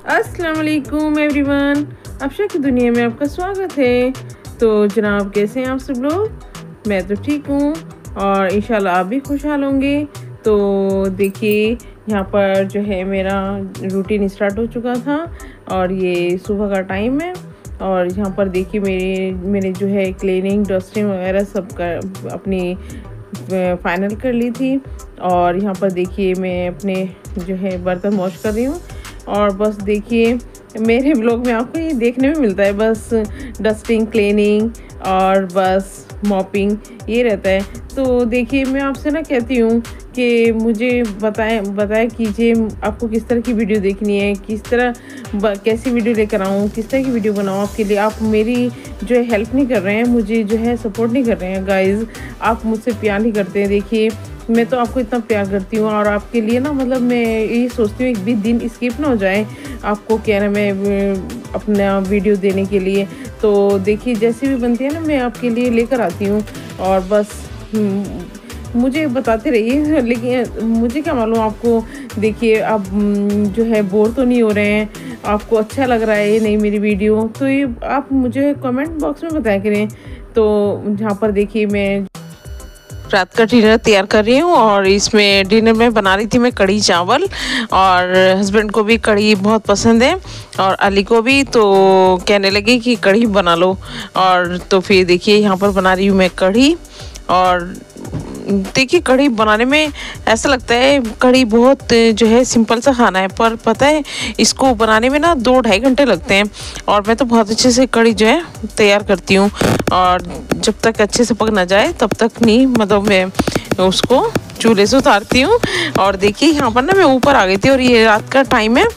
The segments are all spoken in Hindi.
अस्सलाम वालेकुम एवरीवन, अफशा की दुनिया में आपका स्वागत है। तो जनाब, कैसे हैं आप सब लोग? मैं तो ठीक हूँ और इंशाल्लाह आप भी खुशहाल होंगे। तो देखिए, यहाँ पर जो है मेरा रूटीन स्टार्ट हो चुका था और ये सुबह का टाइम है। और यहाँ पर देखिए मैंने जो है क्लीनिंग, डस्टिंग वगैरह सब कर अपनी फाइनल कर ली थी। और यहाँ पर देखिए मैं अपने जो है बर्तन वॉश कर रही हूँ। और बस देखिए मेरे ब्लॉग में आपको ये देखने में मिलता है, बस डस्टिंग, क्लीनिंग और बस मॉपिंग ये रहता है। तो देखिए मैं आपसे ना कहती हूँ कि मुझे बताया कीजिए आपको किस तरह की वीडियो देखनी है, किस तरह कैसी वीडियो लेकर आऊँ, किस तरह की वीडियो बनाऊँ आपके लिए। आप मेरी जो है हेल्प नहीं कर रहे हैं, मुझे जो है सपोर्ट नहीं कर रहे हैं गाइज़, आप मुझसे प्यार नहीं करते हैं। देखिए मैं तो आपको इतना प्यार करती हूँ और आपके लिए ना मतलब मैं ये सोचती हूँ एक भी दिन स्किप ना हो जाए आपको क्या ना मैं अपना वीडियो देने के लिए। तो देखिए जैसी भी बनती है ना मैं आपके लिए लेकर आती हूँ और बस मुझे बताते रहिए। लेकिन मुझे क्या मालूम आपको, देखिए आप जो है बोर तो नहीं हो रहे हैं, आपको अच्छा लग रहा है ये नहीं मेरी वीडियो, तो ये आप मुझे कमेंट बॉक्स में बताया करें। तो यहाँ पर देखिए मैं रात का डिनर तैयार कर रही हूँ और इसमें डिनर में बना रही थी मैं कढ़ी चावल, और हस्बैंड को भी कढ़ी बहुत पसंद है और अली को भी, तो कहने लगे कि कढ़ी बना लो। और तो फिर देखिए यहाँ पर बना रही हूँ मैं कढ़ी। और देखिए कढ़ी बनाने में ऐसा लगता है कढ़ी बहुत जो है सिंपल सा खाना है, पर पता है इसको बनाने में ना 2-2.5 घंटे लगते हैं। और मैं तो बहुत अच्छे से कढ़ी जो है तैयार करती हूँ और जब तक अच्छे से पक ना जाए तब तक नहीं, मतलब मैं उसको चूल्हे से उतारती हूँ। और देखिए यहाँ पर ना मैं ऊपर आ गई थी और ये रात का टाइम है,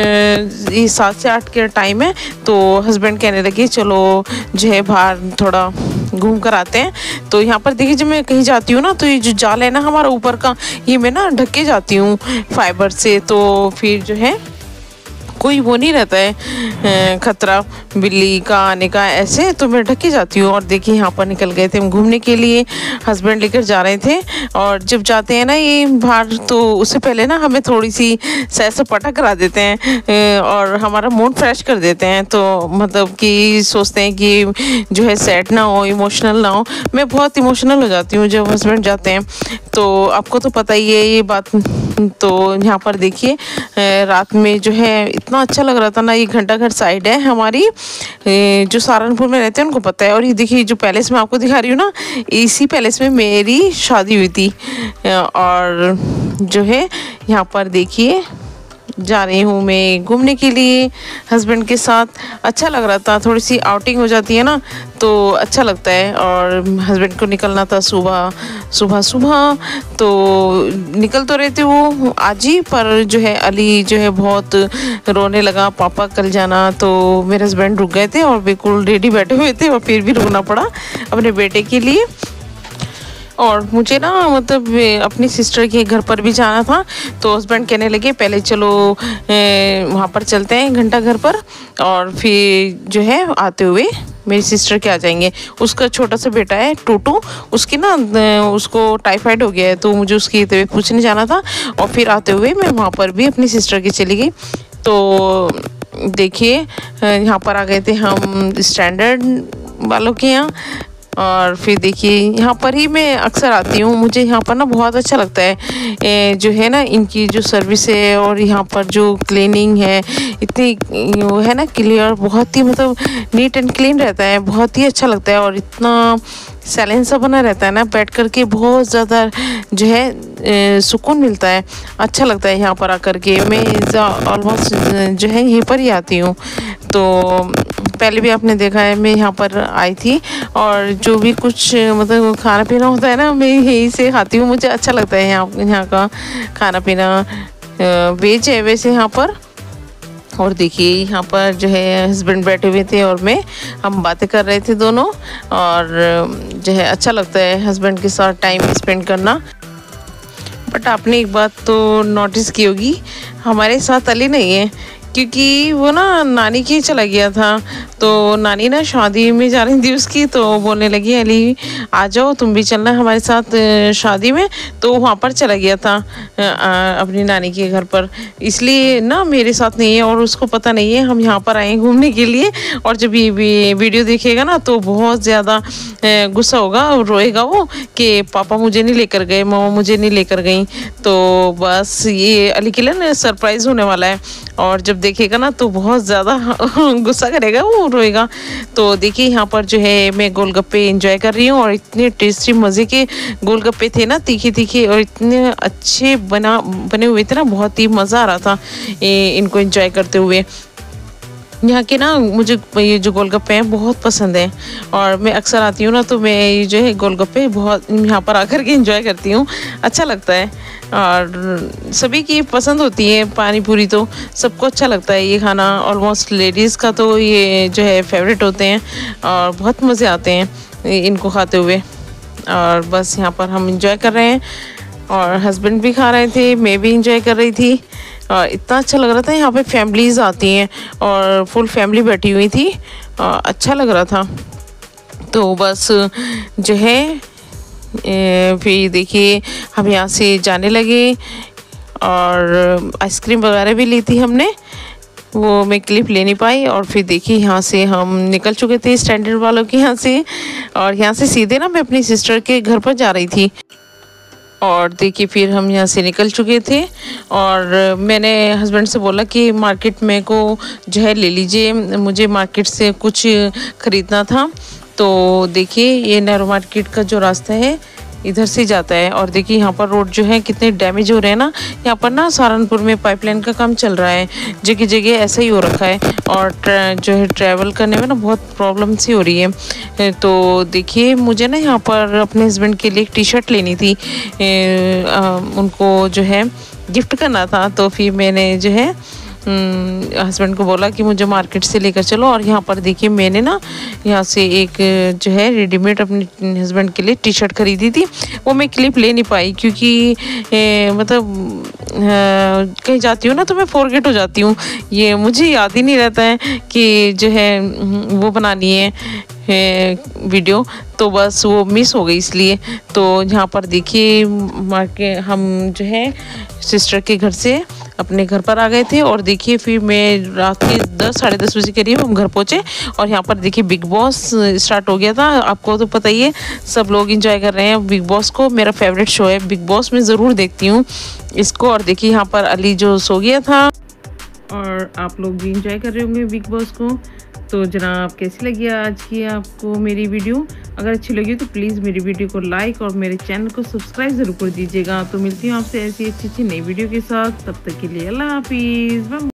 ये 7 से 8 का टाइम है। तो हस्बैंड कहने लगे चलो जो है बाहर थोड़ा घूम कर आते हैं। तो यहाँ पर देखिए जब मैं कहीं जाती हूँ ना तो ये जो जाल है ना हमारा ऊपर का, ये मैं ना ढक के जाती हूँ फाइबर से, तो फिर जो है कोई वो नहीं रहता है खतरा बिल्ली का आने का, ऐसे तो मैं ढक के जाती हूँ। और देखिए यहाँ पर निकल गए थे हम घूमने के लिए, हस्बैंड लेकर जा रहे थे। और जब जाते हैं ना ये बाहर तो उससे पहले ना हमें थोड़ी सी सैर सपाटा करा देते हैं और हमारा मूड फ्रेश कर देते हैं। तो मतलब कि सोचते हैं कि जो है सैड ना हो, इमोशनल ना हो। मैं बहुत इमोशनल हो जाती हूँ जब हस्बैंड जाते हैं, तो आपको तो पता ही है ये बात। तो यहाँ पर देखिए रात में जो है इतना अच्छा लग रहा था ना। ये घंटाघर साइड है हमारी, जो सहारनपुर में रहते हैं उनको पता है। और ये देखिए जो पैलेस में आपको दिखा रही हूँ ना, इसी पैलेस में मेरी शादी हुई थी। और जो है यहाँ पर देखिए जा रही हूँ मैं घूमने के लिए हस्बैंड के साथ। अच्छा लग रहा था, थोड़ी सी आउटिंग हो जाती है ना तो अच्छा लगता है। और हस्बैंड को निकलना था सुबह, तो निकल तो रहे थे वो आज ही, पर जो है अली जो है बहुत रोने लगा, पापा कल जाना। तो मेरे हस्बैंड रुक गए थे और बिल्कुल रेडी बैठे हुए थे और फिर भी रुकना पड़ा अपने बेटे के लिए। और मुझे ना मतलब अपनी सिस्टर के घर पर भी जाना था, तो हस्बैंड कहने लगे पहले चलो वहाँ पर चलते हैं घंटा घर पर, और फिर जो है आते हुए मेरी सिस्टर के आ जाएंगे। उसका छोटा सा बेटा है टूटू, उसकी ना उसको टाइफाइड हो गया है, तो मुझे उसकी तबीयत पूछने जाना था। और फिर आते हुए मैं वहाँ पर भी अपनी सिस्टर की चली गई। तो देखिए यहाँ पर आ गए थे हम स्टैंडर्ड वालों के यहाँ। और फिर देखिए यहाँ पर ही मैं अक्सर आती हूँ, मुझे यहाँ पर ना बहुत अच्छा लगता है जो है ना इनकी जो सर्विस है। और यहाँ पर जो क्लीनिंग है इतनी वो है ना क्लियर, बहुत ही मतलब नीट एंड क्लीन रहता है, बहुत ही अच्छा लगता है। और इतना साइलेंस सा बना रहता है ना, बैठ कर के बहुत ज़्यादा जो है सुकून मिलता है, अच्छा लगता है यहाँ पर आकर के। मैं ऑलमोस्ट जो है यहीं पर ही आती हूँ। तो पहले भी आपने देखा है मैं यहाँ पर आई थी, और जो भी कुछ मतलब खाना पीना होता है ना मैं यहीं से खाती हूँ, मुझे अच्छा लगता है यहाँ का खाना पीना। वेज है वैसे यहाँ पर। और देखिए यहाँ पर जो है हस्बैंड बैठे हुए थे और हम बातें कर रहे थे दोनों। और जो है अच्छा लगता है हस्बैंड के साथ टाइम स्पेंड करना। बट आपने एक बात तो नोटिस की होगी, हमारे साथ अली नहीं है, क्योंकि वो ना नानी के चला गया था। तो नानी ना शादी में जा रही थी उसकी, तो बोलने लगी अली आ जाओ तुम भी चलना हमारे साथ शादी में। तो वहाँ पर चला गया था अपनी नानी के घर पर, इसलिए ना मेरे साथ नहीं है और उसको पता नहीं है हम यहाँ पर आए घूमने के लिए। और जब ये वीडियो देखेगा ना तो बहुत ज़्यादा गुस्सा होगा और रोएगा वो कि पापा मुझे नहीं लेकर गए, मामा मुझे नहीं लेकर गई। तो बस ये अली के लिए ना सरप्राइज़ होने वाला है, और जब देखेगा ना तो बहुत ज़्यादा गुस्सा करेगा, वो रोएगा। तो देखिए यहाँ पर जो है मैं गोलगप्पे एंजॉय कर रही हूँ, और इतने टेस्टी मज़े के गोलगप्पे थे ना, तीखे तीखे और इतने अच्छे बने हुए थे ना, बहुत ही मज़ा आ रहा था इनको एंजॉय करते हुए। यहाँ के ना मुझे ये जो गोलगप्पे हैं बहुत पसंद है, और मैं अक्सर आती हूँ ना तो मैं ये जो है गोलगप्पे बहुत यहाँ पर आकर के एंजॉय करती हूँ, अच्छा लगता है। और सभी की पसंद होती है पानी पूरी, तो सबको अच्छा लगता है ये खाना। ऑलमोस्ट लेडीज़ का तो ये जो है फेवरेट होते हैं, और बहुत मज़े आते हैं इनको खाते हुए। और बस यहाँ पर हम इंजॉय कर रहे हैं, और हस्बैंड भी खा रहे थे, मैं भी इंजॉय कर रही थी। इतना अच्छा लग रहा था, यहाँ पे फैमिलीज़ आती हैं और फुल फैमिली बैठी हुई थी, अच्छा लग रहा था। तो बस जो है फिर देखिए हम यहाँ से जाने लगे, और आइसक्रीम वगैरह भी ली थी हमने, वो मैं क्लिप ले नहीं पाई। और फिर देखिए यहाँ से हम निकल चुके थे स्टैंडर्ड वालों के यहाँ से, और यहाँ से सीधे ना मैं अपनी सिस्टर के घर पर जा रही थी। और देखिए फिर हम यहाँ से निकल चुके थे, और मैंने हस्बैंड से बोला कि मार्केट में को जो है ले लीजिए, मुझे मार्केट से कुछ ख़रीदना था। तो देखिए ये नेहरू मार्केट का जो रास्ता है इधर से जाता है, और देखिए यहाँ पर रोड जो है कितने डैमेज हो रहे हैं ना। यहाँ पर ना सहारनपुर में पाइपलाइन का काम चल रहा है, जगह जगह ऐसा ही हो रखा है, और जो है ट्रैवल करने में ना बहुत प्रॉब्लम सी हो रही है। तो देखिए मुझे ना यहाँ पर अपने हस्बैंड के लिए एक टी शर्ट लेनी थी, उनको जो है गिफ्ट करना था। तो फिर मैंने जो है हस्बैंड को बोला कि मुझे मार्केट से लेकर चलो। और यहाँ पर देखिए मैंने ना यहाँ से एक जो है रेडीमेड अपने हस्बैंड के लिए टी शर्ट खरीदी थी, वो मैं क्लिप ले नहीं पाई क्योंकि मतलब कहीं जाती हूँ ना तो मैं फॉरगेट हो जाती हूँ, ये मुझे याद ही नहीं रहता है कि जो है वो बनानी है वीडियो, तो बस वो मिस हो गई इसलिए। तो यहाँ पर देखिए हम जो है सिस्टर के घर से अपने घर पर आ गए थे, और देखिए फिर मैं रात के 10-10:30 बजे के करीब हम घर पहुँचे। और यहाँ पर देखिए बिग बॉस स्टार्ट हो गया था, आपको तो पता ही है, सब लोग एंजॉय कर रहे हैं बिग बॉस को। मेरा फेवरेट शो है बिग बॉस, मैं ज़रूर देखती हूँ इसको। और देखिए यहाँ पर अली जो सो गया था, और आप लोग भी इंजॉय कर रहे होंगे बिग बॉस को। तो जनाब कैसी लगी आज की आपको मेरी वीडियो? अगर अच्छी लगी तो प्लीज़ मेरी वीडियो को लाइक और मेरे चैनल को सब्सक्राइब ज़रूर कर दीजिएगा। तो मिलती हूँ आपसे ऐसी अच्छी नई वीडियो के साथ, तब तक के लिए अल्लाह हाफिज़।